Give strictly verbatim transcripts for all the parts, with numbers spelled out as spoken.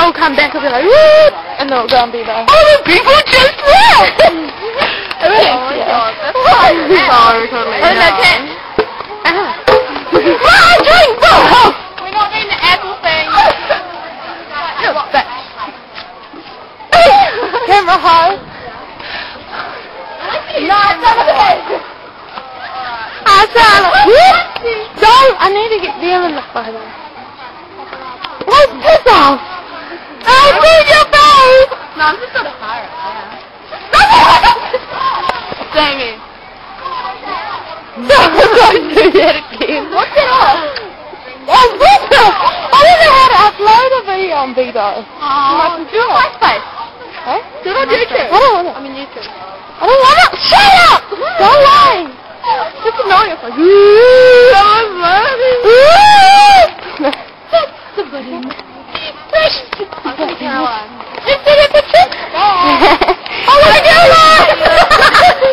will come back and be like, woo! And they'll go and be like, oh, the people just left! I really oh my god, that's so totally oh, no, can ah, drink! Oh! We're not doing the apple thing. You're a bitch. Camera high. No, it's not a bitch. I said, don't! I need to get them in the photo. Let's piss off! I see your face! No, I'm just gonna fire it, yeah. Dang it. No, don't do that again. What's it off? Oh, Vito! I wonder how to upload a video on Vito. Oh, do it my face. Hey? Do it on YouTube. I don't want it. I mean YouTube. I don't want it! Shut up! Go away! Just annoying. It's like, ooh! That was funny! Ooh! Somebody. I'm gonna Caroline. Is it a picture? I wanna Caroline!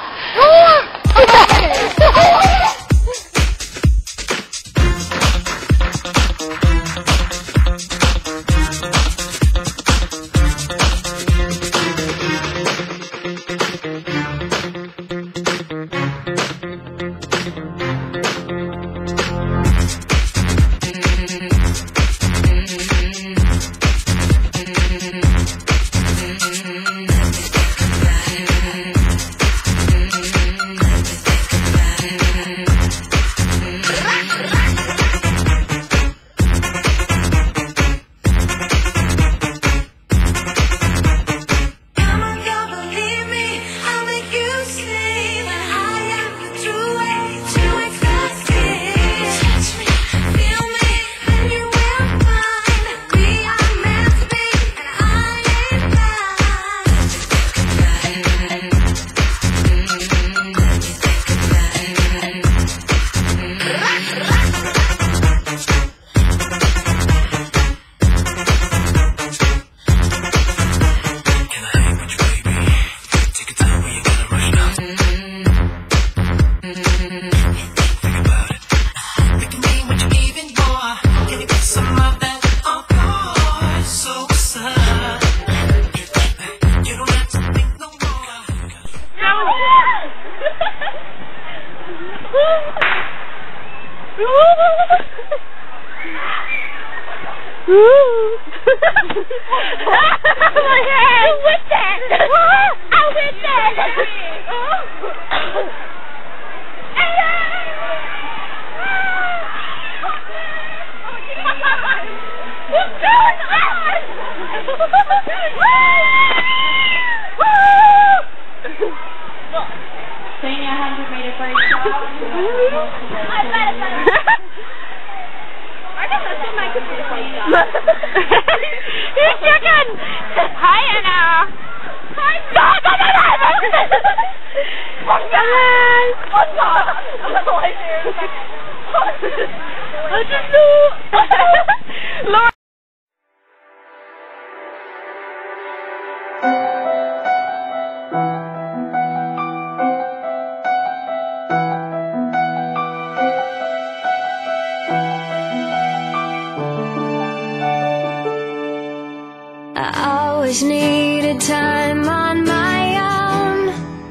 Needed time on my own.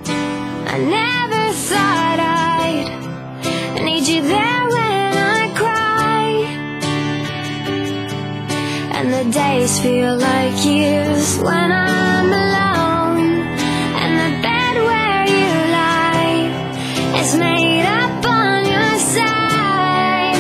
I never thought I'd need you there when I cry, and the days feel like years when I'm alone, and the bed where you lie is made up on your side.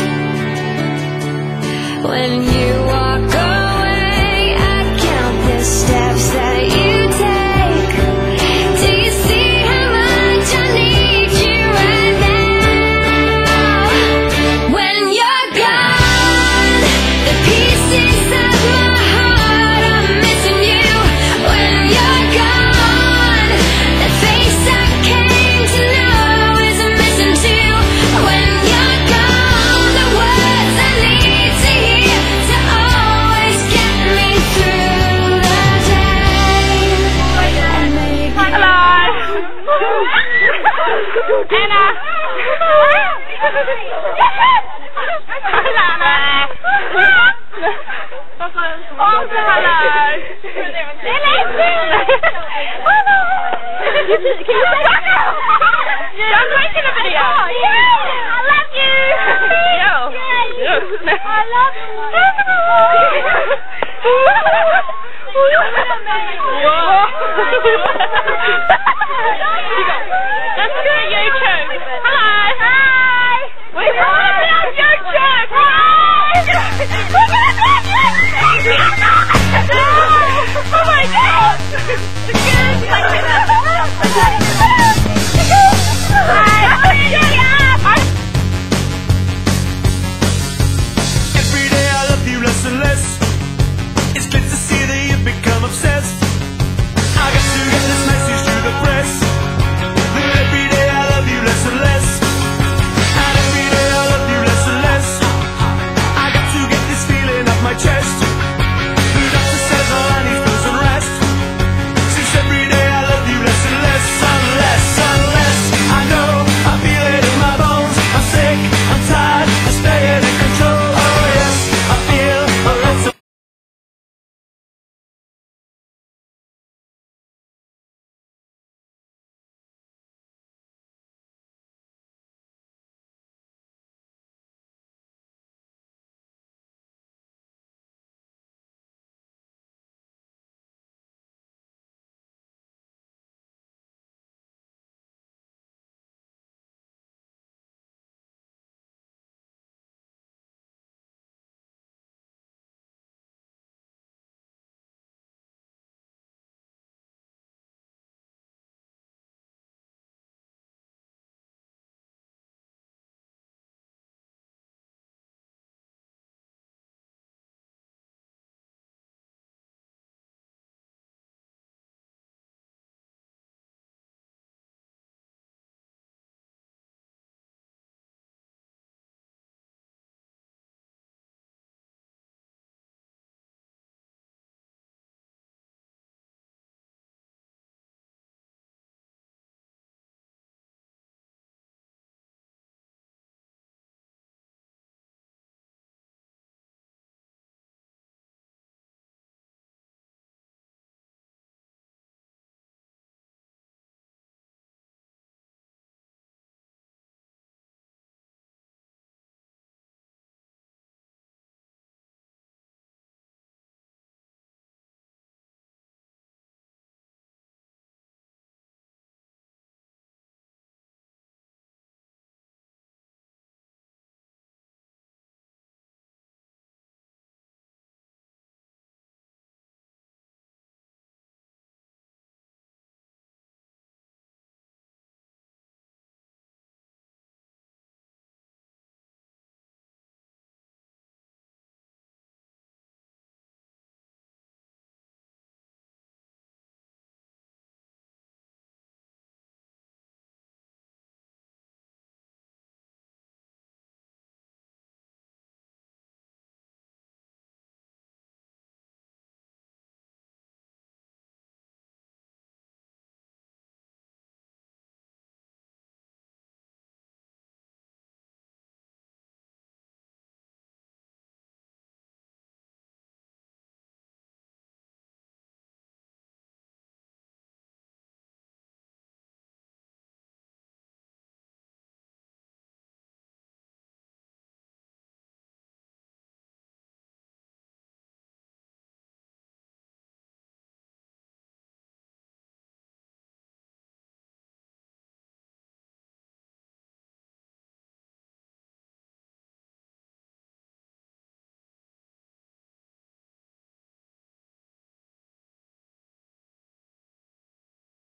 When you walk away, I count the steps that you take. Do you see how much I need you right now? When you're gone, the pieces of my heart are missing you. When you're gone, the face I came to know is missing too. When you're gone, the words I need to hear to always get me through the day. And maybe Hello. Anna. Hello. Oh, Hello. I'm making a video. Yeah, I love you. Yeah. I love you. Let's go to YouTube. Hello. Hi. We're going to be on YouTube. Hi. We're going to be on YouTube. Oh my God. Every day I love you less and less. It's good to see that you've become obsessed.